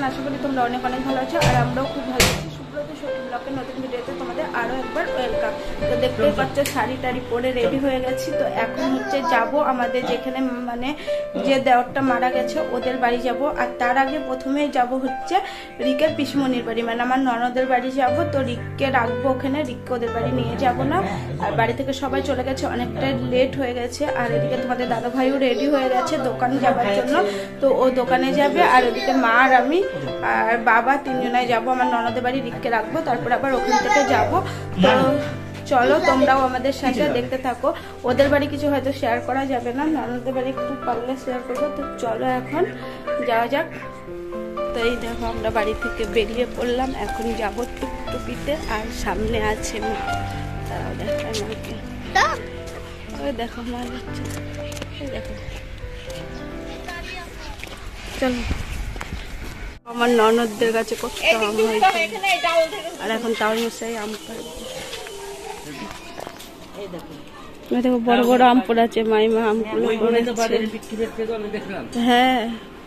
আশা করি তোমরা অনেক অনেক ভালো আছো, আর আমরাও খুব ভালো আছি। সুব্রত সখী ব্লগের নতুন ভিডিওতে তোমাদের আরও একবার ওয়েলকাম। তো দেখতেই পাচ্ছ শাড়ি টাড়ি পরে রেডি হয়ে গেছি। তো এখন হচ্ছে যাব আমাদের যেখানে মানে যে দেওরটা মারা গেছে ওদের বাড়ি যাব। আর তার আগে প্রথমেই যাব হচ্ছে রিকের পিসমনির বাড়ি, মানে আমার ননদের বাড়ি যাব। তো রিককে রাখবো ওখানে, রিককে ওদের বাড়ি নিয়ে যাব না। আর বাড়ি থেকে সবাই চলে গেছে, অনেকটা লেট হয়ে গেছে। আর এদিকে তোমাদের দাদা ভাইও রেডি হয়ে গেছে দোকানে যাবার জন্য। তো ও দোকানে যাবে, আর ওদিকে মা আর আমি আর বাবা তিনজনাই যাব আমার ননদের বাড়ি। রিককে রাখবো, তারপর আবার ওখান থেকে যাব। তো চলো তোমরাও আমাদের সাথে দেখতে থাকো। ওদের বাড়ি কিছু হয়তো শেয়ার করা যাবে না, ননদের বাড়ি একটু পারলে শেয়ার করবো। তো চলো এখন যাওয়া যাক। তো এই দেখো আমরা বাড়ি থেকে বেরিয়ে পড়লাম, এখন যাবো টুকটুকিতে। আর সামনে আছে মা, তারাও দেখায় মাকে। ওই দেখো মা যাচ্ছে, এই দেখো। চলো, আমার ননদদের কাছে কত আম হয়েছে, আর এখন তাওই মশাই আম পাড়বে। দেখো বড় বড় আম পড়াচ্ছে, মাইমা আমগুলো হ্যাঁ।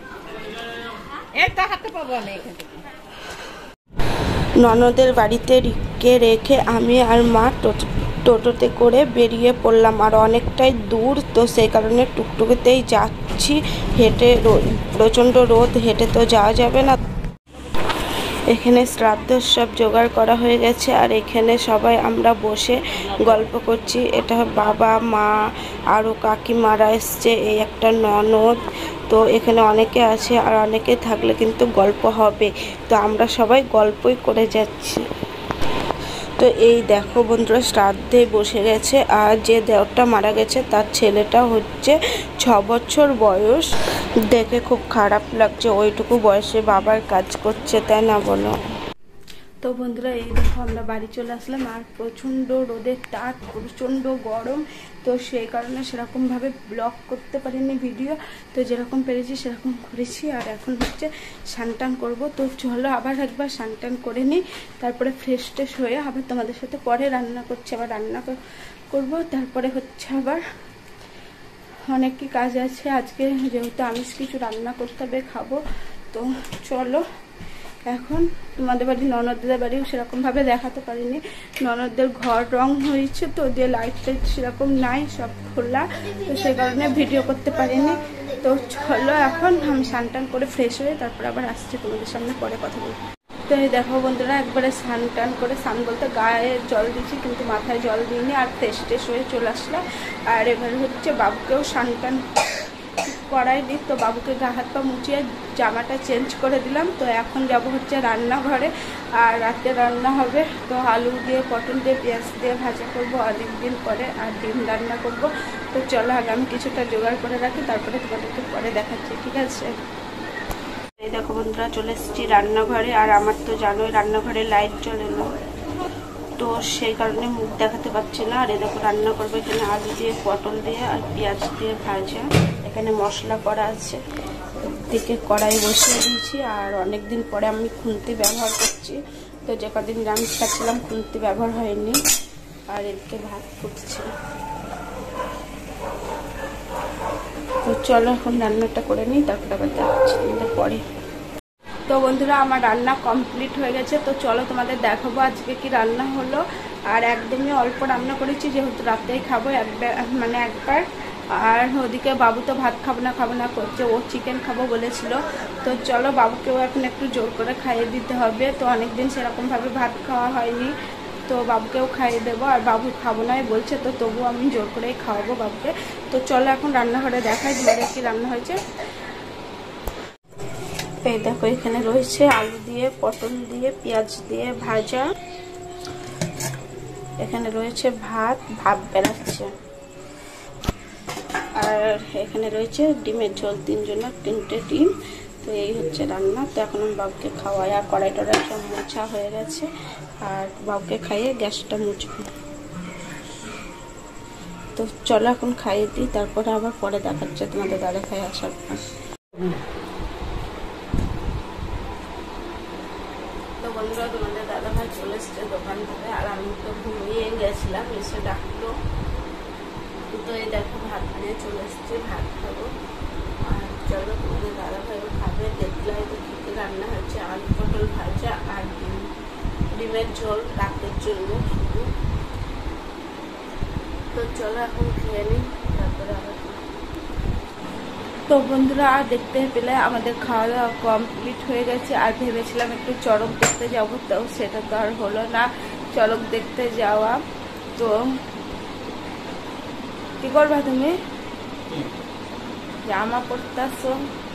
ননদের বাড়িতে রিককে রেখে আমি আর মা টোটোতে করে বেরিয়ে পড়লাম। আর অনেকটাই দূর, তো সেই কারণে টুকটুকিতেই যাচ্ছি। হেঁটে প্রচণ্ড রোদ, হেঁটে তো যাওয়া যাবে না। এখানে শ্রাদ্ধের সব জোগাড় করা হয়ে গেছে, আর এখানে সবাই আমরা বসে গল্প করছি। এটা বাবা মা আরও কাকিমারা এসছে, এই একটা ননদ। তো এখানে অনেকে আছে, আর অনেকে থাকলে কিন্তু গল্প হবে। তো আমরা সবাই গল্পই করে যাচ্ছি। তো এই দেখো বন্ধুরা, শ্রাদ্ধে বসে গেছে। আর যে দেওরটা মারা গেছে তার ছেলেটা হচ্ছে 6 বছর বয়স। দেখে খুব খারাপ লাগছে, ওইটুকু বয়সে বাবার কাজ করছে, তাই না বলো? তো বন্ধুরা এই দেখো আমরা বাড়ি চলে আসলাম। আর প্রচণ্ড রোদের তাপ, প্রচণ্ড গরম। তো সেই কারণে সেরকমভাবে ব্লগ করতে পারিনি ভিডিও। তো যেরকম পেরেছি সেরকম করেছি। আর এখন হচ্ছে স্নান করবো। তো চলো আবার একবার স্নান করে নিই, তারপরে ফ্রেশ ট্রেশ হয়ে আবার তোমাদের সাথে পরে রান্না করছি। আবার রান্না করবো, তারপরে হচ্ছে আবার অনেক কি কাজ আছে আজকে, যেহেতু আমিষ কিছু রান্না করতে হবে, খাবো। তো চলো এখন তোমাদের বাড়ি ননদদের বাড়িও সেরকমভাবে দেখাতে পারিনি। ননদদের ঘর রং হয়েছে, তো যে লাইট টাইট সেরকম নাই, সব খোলা। তো সেই কারণে ভিডিও করতে পারিনি। তো চলো এখন আমি স্নান করে ফ্রেশ হয়ে তারপর আবার আসছি তোমাদের সামনে, পরে কথা বলবো। তো এই দেখো বন্ধুরা, একবারে স্নান করে, স্নান বলতে গায়ে জল দিয়েছি কিন্তু মাথায় জল দিইনি। আর ফ্রেশ ট্রেশ হয়ে চলে আসলাম। আর এবার হচ্ছে বাবুকেও স্নান করাই দিই। তো বাবুকে গা হাত পা মুছিয়ে জামাটা চেঞ্জ করে দিলাম। তো এখন যাব হচ্ছে রান্নাঘরে। আর রাতে রান্না হবে তো আলু দিয়ে পটল দিয়ে পেঁয়াজ দিয়ে ভাজা করবো অনেক দিন পরে, আর ডিম রান্না করব। তো চলো আগে আমি কিছুটা জোগাড় করে রাখি, তারপরে তোমাদেরকে পরে দেখাচ্ছি, ঠিক আছে? এই দেখো বন্ধুরা, চলে এসেছি রান্নাঘরে। আর আমার তো জানোই রান্নাঘরে লাইট জ্বলে না, তো সেই কারণে মুখ দেখাতে পারছি না। আর এই দেখো রান্না করবো এখানে আলু দিয়ে পটল দিয়ে আর পেঁয়াজ দিয়ে ভাজা। এখানে মশলা করা আছে, দিকে কড়াই বসিয়ে দিয়েছি। আর অনেক দিন পরে আমি খুন্তি ব্যবহার করছি। তো যে কদিন রান্না খাচ্ছিলাম খুন্তি ব্যবহার হয়নি। আর এদিকে ভাত ফুটছে। তো চলো এখন রান্নাটা করে নিই, তারপরে আবার যাচ্ছি পরে। তো বন্ধুরা আমার রান্না কমপ্লিট হয়ে গেছে। তো চলো তোমাদের দেখাবো আজকে কি রান্না হলো। আর একদমই অল্প রান্না করেছি, যেহেতু রাতেই খাবো একবার। আর ওদিকে বাবু তো ভাত খাবো না করছে, ও চিকেন খাবো বলেছিল। তো চলো বাবুকেও এখন একটু জোর করে খাইয়ে দিতে হবে। তো অনেকদিন সেরকমভাবে ভাত খাওয়া হয়নি, তো বাবুকেও খাইয়ে দেবো। আর বাবু খাবো না বলছে, তো তবুও আমি জোর করেই খাওয়াবো বাবুকে। তো চলো এখন রান্নাঘরে দেখাই ঘরে কি রান্না হয়েছে। এই দেখো এখানে রয়েছে আলু দিয়ে পটল দিয়ে পেঁয়াজ দিয়ে ভাজা। এখানে রয়েছে ভাত বেড়াচ্ছে। আর এখানে রয়েছে ডিমের ঝোল, 3 জনের 3টে ডিম। তো এই হচ্ছে রান্না। তো এখন আমি বাবুকে খাওয়াই। আর কড়াই টড়াই সব মোছা হয়ে গেছে। আর বাবুকে খাইয়ে গ্যাসটা মুছবো। তো চলো এখন খাইয়ে দিই, তারপরে আবার পরে দেখাচ্ছে তোমাদের দাদা ভাই আসার পর। তো বন্ধুরা তোমাদের দাদা ভাই চলে এসছে দোকান থেকে। আর আমি তো ঘুমিয়ে গেছিলাম, এসে ডাকলো। তো এই দেখো ভাত নিয়ে চলে এসছে, ভাত খাবো। আর চলো তোমাদের দাদাভাইও খাবে। দেখলাই তো কী কী রান্না হচ্ছে, আলু পটল ভাজা আর ডিমের ঝোল রাতের জন্য শুধু। তো চলো এখন খেয়ে নিই, তারপরে আবার। তো বন্ধুরা দেখতে পেলে আমাদের খাওয়া দাওয়া কমপ্লিট হয়ে গেছে। আর ভেবেছিলাম একটু চড়ক দেখতে যাবো, তো সেটা তো আর হলো না চড়ক দেখতে যাওয়া। তো কি করবা তুমি? জামা পরতেছো?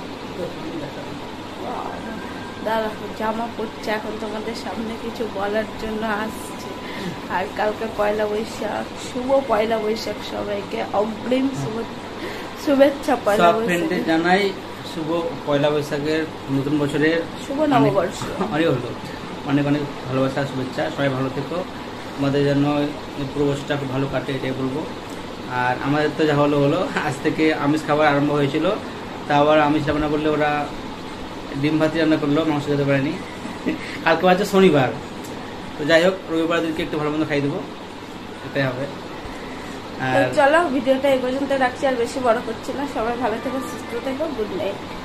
দাদা জামা পরছে, এখন তোমাদের সামনে কিছু বলার জন্য আসছে। আর কালকে পয়লা বৈশাখ, শুভ পয়লা বৈশাখ সবাইকে, অগ্রিম শুভেচ্ছা পয়লা বৈশাখ জানাই। শুভ পয়লা বৈশাখের, নতুন বছরের শুভ নববর্ষ। অনেক হলো, অনেক অনেক ভালোবাসা শুভেচ্ছা। সবাই ভালো থেকো, আমাদের জন্য পুরো বছরটা খুব ভালো কাটে, এটাই বলবো। আর আমাদের তো যা হলো হলো, আজ থেকে আমিষ খাবার আরম্ভ হয়েছিল। তা আবার আমিষ রান্না করলে ওরা ডিম ভাতি রান্না করলো, মাংস খেতে পারেনি। কালকে হচ্ছে শনিবার, তো যাই হোক রবিবার দিনকে একটু ভালো মন্দ খাই দেবো, এটাই হবে। চলো ভিডিওটা এই পর্যন্ত রাখছি, আর বেশি বড় করছি না। সবাই ভালো থেকো, সুস্থ থেকো, গুড নাইট।